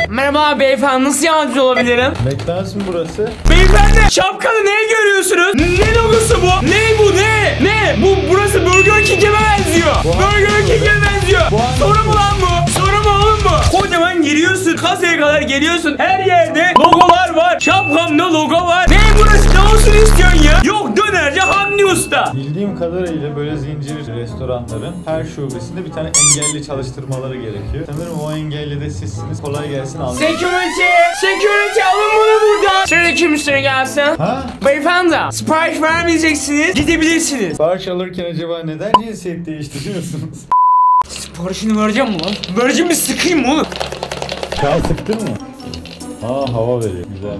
Merhaba beyefendi, nasıl yardımcı olabilirim? McDonald's mı burası? Beyefendi, şapkalı neye görüyorsunuz? Ne logosu bu? Ne bu, ne? Ne? Burası Burger King'e benziyor. Burger King'e benziyor. Soru mu lan bu? Soru mu oğlum bu? Kocaman giriyorsun, kasaya kadar geliyorsun. Her yerde logolar var. Şapkamda logo var. Ne burası? Ne olsun istiyorsun ya? Yok dönerci Hamdi Usta. Bildiğim kadarıyla böyle zincir restoranların her şubesinde bir tane engelli çalıştırmaları gerekiyor. Sanırım o engelli de sizsiniz. Kolay gelsin alın. Security alın bunu buradan. Sıradaki müşteri gelsin. Ha? Beyefendi, sipariş vermeyeceksiniz, gidebilirsiniz. Sipariş alırken acaba neden cinsiyet değiştiriyorsunuz? Siparişini vereceğim mi lan? Vereceğim mi, sıkayım mı oğlum? Şu an sıktın mı? Aa, hava veriyor. Güzel.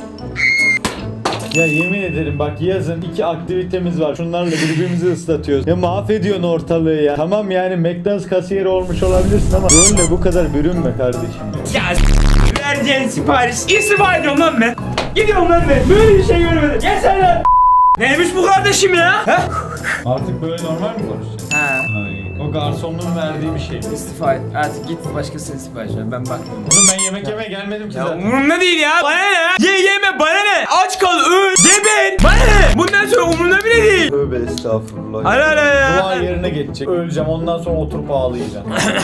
Ya yemin ederim bak, yazın 2 aktivitemiz var. Şunlarla birbirimizi ıslatıyoruz. Ya mahvediyorsun ortalığı ya. Tamam yani McDonald's kasiyeri olmuş olabilirsin ama böyle bu kadar bürünme kardeşim ya. Ya vereceğin sipariş. İstifa ediyorum lan ben. Gidiyorum lan ben. Böyle bir şey görmedim. Gel sen lan. Neymiş bu kardeşim ya? Ha? Artık böyle normal mi konuşacaksın? Ha. O garsonluğun verdiği bir şey. İstifa et. Artık git başkasına sipariş ver. Ben bakmıyorum. Oğlum ben yemek yemeye gelmedim ki Ya zaten. umurumda değil ya. Bana ne ya? Ye yeme bana ne? Aç kal öl. Geber. Bana ne? Bundan sonra umurumda bile değil. Tövbe estağfurullah. Hala ya. Dua yerine geçecek. Öleceğim, ondan sonra oturup ağlayacağım.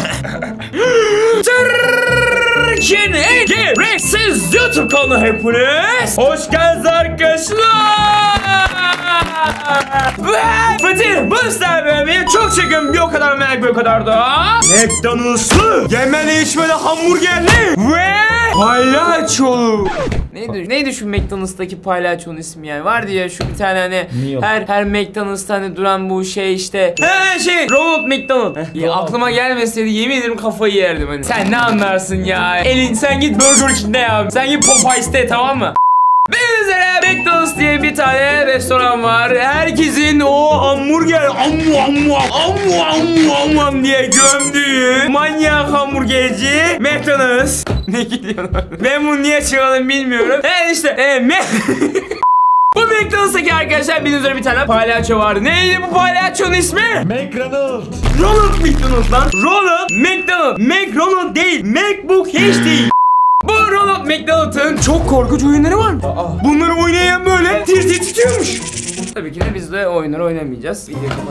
Türkiye'nin en gereksiz YouTube kanalı hepiniz. Hoş geldiniz arkadaşlar. Ve Fatih Mustafa bebeği çok çekim bir o kadar merak bir o kadar da McDonald's'lı yemeli içmeli hamburgerli ve palyaçolu. Neydi şu McDonald's'taki palyaçonun ismi yani? Vardı ya şu bir tane hani her McDonald's'ta hani duran bu şey işte. Ronald McDonald. Ya aklıma gelmeseydi yemin ederim kafayı yerdim hani. Sen ne anlarsın ya? Sen git Burger King'de ya. Sen git Popeyes'te, tamam mı? Bildiğiniz üzere McDonald's diye bir tane restoran var. Herkesin o hamburger diye gömdüğü manyak hamburgerci McDonald's. Ne gidiyorlar? Ben bunu niye çıkalım bilmiyorum. Bu McDonald's'taki arkadaşlar bildiğiniz üzere bir tane palyaço vardı. Neydi bu palyaçonun ismi? McDonald. Ronald McDonald lan. Ronald McDonald. McDonald değil. MacBook hiç değil. Bu Ronald McDonald'ın çok korkunç oyunları var. Bunları oynayan böyle tir tir titriyormuş. Tabii ki de biz de oyunları oynamayacağız.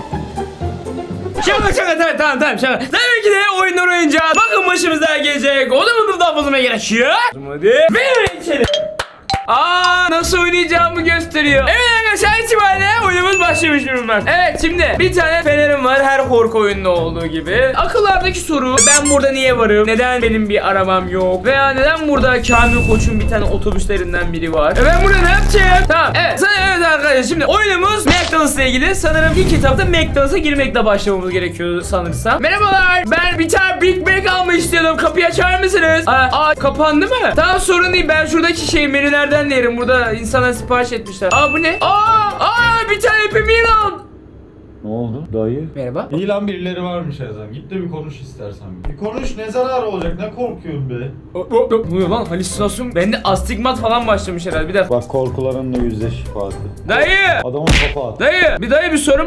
Şaka tamam şaka. Tabii ki de oyunları oynayacağız. Bakın başımıza gelecek. O da daha bozmaya gerekiyor. Hadi. Ve içelim. Nasıl oynayacağımı gösteriyor. Evet arkadaşlar, itibariyle oyunumuz başlamış durumlar. Evet, şimdi bir tane fenerim var her korku oyununda olduğu gibi. Akıllardaki soru: ben burada niye varım? Neden benim bir arabam yok? Veya neden burada Kamil Koç'un bir tane otobüslerinden biri var? Ben burada ne yapacağım? Tamam, evet arkadaşlar, şimdi oyunumuz McDonald's'la ilgili. Sanırım ilk etapta McDonald's'a girmekle başlamamız gerekiyor sanırsam. Merhabalar, ben bir tane Big Mac almak istiyordum. Kapıyı açar mısınız? Kapandı mı? Tamam, sorun değil, ben şuradaki menülerden yerim. Burada insanlar sipariş etmişler. Bu ne? Bir tane Happy Meal al. Ne oldu dayı? Merhaba. İyi lan, birileri varmış Ezan. Git de bir konuş istersen. Bir konuş, ne zararı olacak, ne korkuyorsun be? Ne oluyor lan, halüsinasyon? Bende astigmat falan başlamış herhalde, bir dakika. Bak, korkularınla yüzleş Fatih. Dayı! Adamın kafa at. Dayı bir sorum.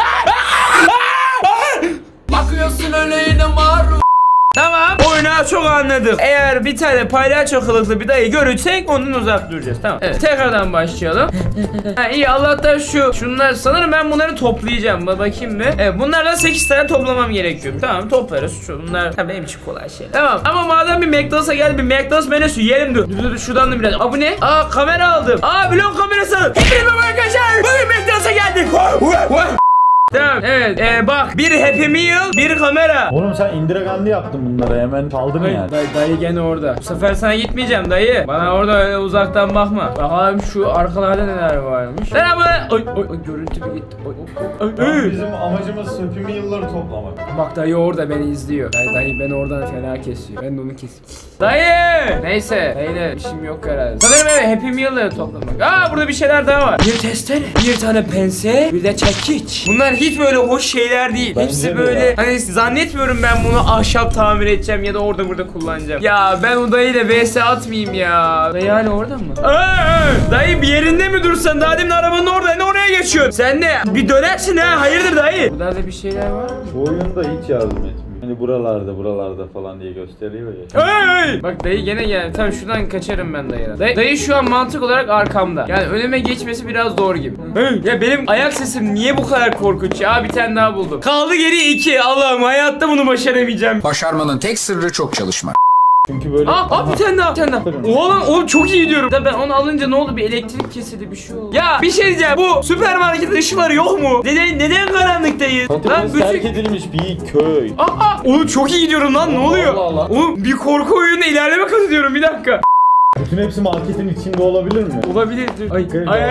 Bakıyorsun öyle yine maruz. Tamam, oyunu çok anladık. Eğer bir tane palyaço kılıklı bir dayı görürsek ondan uzak duracağız. Tamam. Evet, tekrardan başlayalım. İyi, Allah'tan şunlar, sanırım ben bunları toplayacağım. Bakayım bir. Evet, bunlardan 8 tane toplamam gerekiyor. Tamam, toplarız. Bunlar tabii benim için kolay şeyler. Tamam, ama madem bir McDonald's'a geldi, bir McDonald's menüsü yiyelim dur. Dur şuradan da biraz. Bu ne? Kamera aldım. Vlog kamerası aldım. Hepinize merhaba arkadaşlar. Bugün McDonald's'a geldik. Tamam, evet, bak, bir Happy Meal, bir kamera. Oğlum sen Indira Gandhi yaptın bunlara, hemen kaldın yani. Dayı gene orada. Bu sefer sana gitmeyeceğim dayı. Bana orada öyle uzaktan bakma. Bakalım şu arkalarda neler varmış. Merhaba. Ay görüntü bir gitti. Bizim amacımız Happy Meal'ları toplamak. Bak dayı orada beni izliyor. Dayı beni oradan fena kesiyor. Ben de onu keseyim. Dayı! Neyse, dayıyla işim yok herhalde. Sanırım evet, Happy Meal'ları toplamak. Burada bir şeyler daha var. Bir testere, bir tane pense, bir de çekiç. Bunlar hiç böyle hoş şeyler değil. Bence hepsi de böyle ya. hani zannetmiyorum ben bunu ahşap tamir edeceğim ya da orada burada kullanacağım. Ya ben o dayıyla vs atmayayım ya. Dayı hala orada mı? Dayı bir yerinde mi dursan? Daha demin arabanın orada, ne oraya geçiyorsun? Sen de bir dönersin ha, hayırdır dayı? Burada da bir şeyler var mı? Bu oyunda hiç yardım etmiyor. Hani buralarda falan diye gösteriyor ya. Hey! Bak dayı gene geldi. Tamam şuradan kaçarım ben dayıya. Dayı şu an mantık olarak arkamda. Yani önüme geçmesi biraz zor gibi. Hey! Ya benim ayak sesim niye bu kadar korkunç ya? Bir tane daha buldum. Kaldı geri 2. Allah'ım hayatta bunu başaramayacağım. Başarmanın tek sırrı çok çalışma. Çünkü böyle... Bir tane daha. Oğlum çok iyi diyorum. Da ben onu alınca ne oldu? Bir elektrik kesildi, bir şey oldu. Ya bir şey diyeceğim. Bu süpermarket ışıkları yok mu? Neden karanlıktayız? Fatih terk edilmiş bir köy. Oğlum çok iyi diyorum lan, ne oluyor? Allah. Oğlum bir korku oyununa ilerleme kat ediyorum, bir dakika. Bütün hepsi marketin içinde olabilir mi? Olabilir. Ay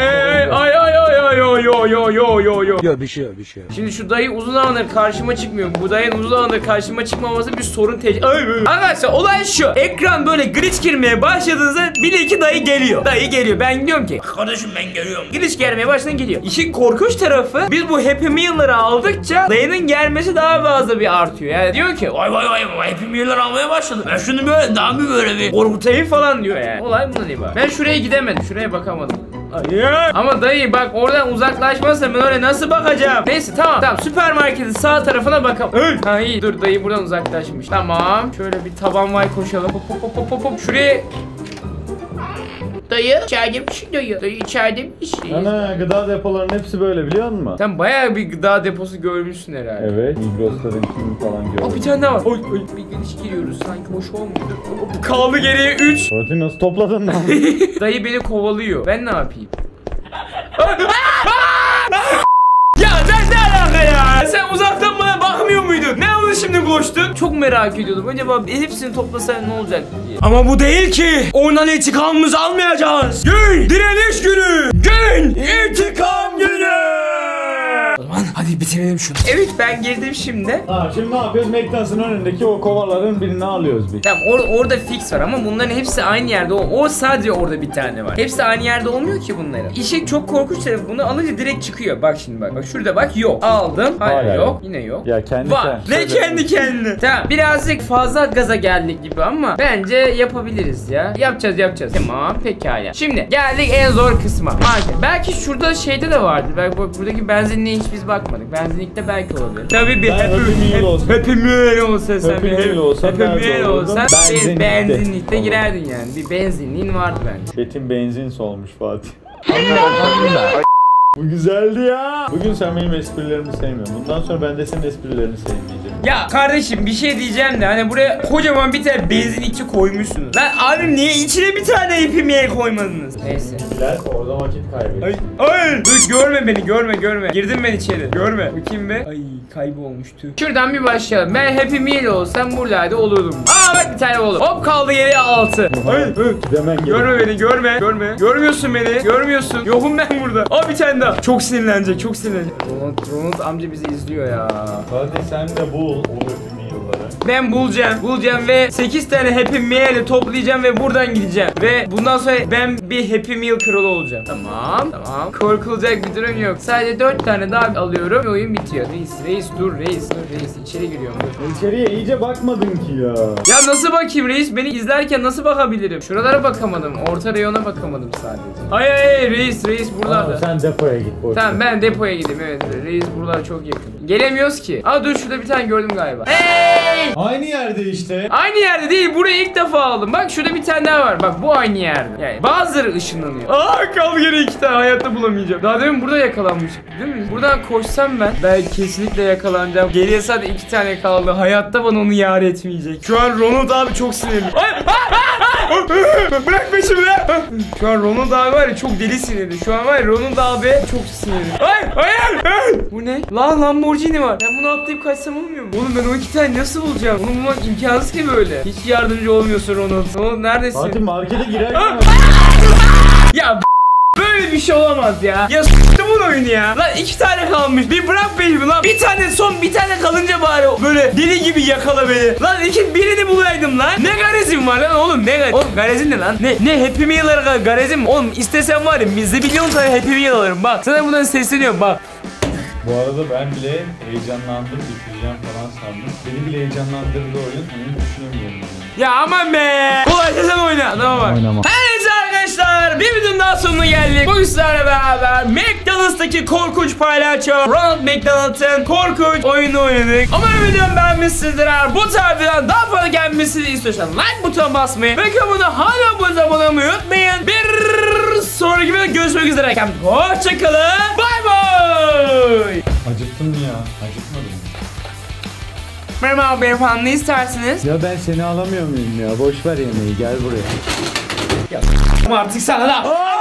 Bir şey. Şimdi şu dayı uzun zamandır karşıma çıkmıyor. Bu dayının uzun zamandır karşıma çıkmaması bir sorun Arkadaşlar olay şu. Ekran böyle glitch girmeye başladığınızda bir iki dayı geliyor. Ben diyorum ki kardeşim ben geliyorum. Glitch gelmeye başladığında geliyor. İşin korkunç tarafı, biz bu Happy Meal'ları aldıkça dayının gelmesi daha fazla bir artıyor. Yani diyor ki vay Happy Meal'ları almaya başladım. Ben şunu böyle daha böyle bir korkutayım falan diyor yani. Olay buna değil bak. Ben şuraya gidemedim. Şuraya bakamadım. Ama dayı bak oradan uzaklaşmazsa ben oraya nasıl bakacağım? Neyse tamam süpermarketin sağ tarafına bakalım. Ha iyi, dur dayı buradan uzaklaşmış. Tamam şöyle bir taban vay koşalım. Hop. Şuraya. Dayı içeride bir şey dayı içeride bir şey. Ana gıda depolarının hepsi böyle biliyor musun? Sen bayağı bir gıda deposu görmüşsün herhalde. Evet. Migros'ların falan gördüm. Bir tane daha var. Oy bir giriş giriyoruz sanki hoş olmuyor. Kaldı geriye 3. Fatih nasıl topladın lan? Dayı beni kovalıyor. Ben ne yapayım? Ya sen ne alaka ya? Sen uzaktan bana bakmıyor muydun? Ne oldu şimdi koştun? Çok merak ediyordum. Acaba hepsini toplasan ne olacak diye. Ama bu değil ki. Ondan intikamımızı almayacağız. Gün direniş günü. Gün intikam günü. O zaman hadi bitirelim şunu. Evet ben girdim şimdi. Şimdi ne yapıyoruz? McDonald's'ın önündeki o kovaların birini alıyoruz bir. Tamam orada fix var ama bunların hepsi aynı yerde. O sadece orada bir tane var. Hepsi aynı yerde olmuyor ki bunların. İşi çok korkunç tarafı, bunu alınca direkt çıkıyor. Bak şimdi bak şurada bak yok. Aldım. Hayır yok. Yine yok. Ya kendi var. Ne kendi kendine. Tamam birazcık fazla gaza geldik gibi ama bence yapabiliriz ya. Yapacağız. Tamam pekala. Şimdi geldik en zor kısma. Market. Belki şurada şeyde de vardı. Belki buradaki benzinliğe hiç biz bakmadık. Benzinlikte belki olabilir. Tabii bir Happy Meal olsa sen benzinlikte girerdin yani. Bir benzinliğin vardı bence. Betim benzin solmuş Fatih. Bu güzeldi ya. Bugün sen benim esprilerimi sevmiyorsun. Bundan sonra ben de senin esprilerini sevmeyeceğim. Ya kardeşim bir şey diyeceğim de hani buraya kocaman bir tane benzinlikçi koymuşsunuz. Lan abim niye içine bir tane Happy Meal koymadınız? Neyse. Orada vakit kaybediyor. Ay dur görme beni görme. Girdim ben içeri. Görme. Bakayım be. Ay kaybolmuştu. Şuradan bir başlayalım. Ben Happy Meal olsam buralarda olurdum. Bak bir tane oldu. Hop kaldı geriye 6. Görme beni görme. Görmüyorsun beni. Görmüyorsun. Yokum ben burada. Bir tane daha. Çok sinirlenecek. Ronald amca bizi izliyor ya. Hadi sen de bul o Happy Meal'ları. Ben bulacağım ve 8 tane Happy Meal'i toplayacağım ve buradan gideceğim. Ve bundan sonra ben bir Happy Meal kralı olacağım. Tamam. Korkulacak bir durum yok. Sadece 4 tane daha alıyorum ve oyun bitiyor. Reis dur içeri giriyorum. İçeriye iyice bakmadın ki ya. Ya nasıl bakayım reis? Beni izlerken nasıl bakabilirim? Şuralara bakamadım. Orta reyona bakamadım sadece. Hayır reis buralarda. Sen depoya git. Tamam ben depoya gideyim, evet. Reis buralar çok yakın. Gelemiyoruz ki. Dur şurada bir tane gördüm galiba. Hey! Aynı yerde işte. Aynı yerde değil. Burayı ilk defa aldım. Bak şurada bir tane daha var. Bak bu aynı yerde. Yani bazıları ışınlanıyor. Kaldı gene 2 tane. Hayatta bulamayacağım. Daha demin burada yakalanmıştık değil mi? Buradan koşsam ben kesinlikle yakalanacağım. Geriye sadece 2 tane kaldı. Hayatta bana onu yar etmeyecek. Şu an Ronald abi çok sinirli. Bırak peşimi lan. Şu an Ronald abi var ya çok deli sinirli. Şu an var ya Ronald abi çok sinirli. Hayır. Bu ne? Lamborghini var. Ben bunu atlayıp kaçsam olmuyor mu? Oğlum ben o 2 tane nasıl bulacağım? Bunu bulmak imkansız ki böyle. Hiç yardımcı olmuyorsun Ronald. Ronald neredesin? Fatih markete girerken... Ya böyle bir şey olamaz ya. Ya s**tım bu oyunu ya. Lan 2 tane kalmış. Bir bırak peşimi lan. Bir tane kalınca bari böyle deli gibi yakala beni. Lan birini bulaydım lan. Ne garezim var lan oğlum Oğlum garezin ne lan? Ne Happy Meal'lara garezim mi? Oğlum istesem var ya milyon tane Happy Meal alırım bak. Sana buradan sesleniyorum bak. Bu arada ben bile heyecanlandım, düşeceğim falan sandım. Beni bile heyecanlandırdı oyun. Onu düşünemiyorum. Ya aman be. Kolayca sen oyna. Tamam bak. Oynama. Her neyse arkadaşlar. arkadaşlar, bir videonun daha sonuna geldik. Bugün sizlerle beraber McDonald's'taki korkunç palyaço Ronald McDonald'ın korkunç oyunu oynadık. Umarım videomu beğenmişsinizdir. Eğer bu tarz videodan daha fazla gelmesini istiyorsan like butonuna basmayı ve kanalına hala abone olmayı unutmayın. Bir sonraki videoda görüşmek üzere. Hoşçakalın. Bay bay. Acıktın mı ya? Acıkmadın mı? Merhaba beyefendi, ne istersiniz? Ya ben seni alamıyor muyum ya? Boş ver yemeği, gel buraya. Artık sana da.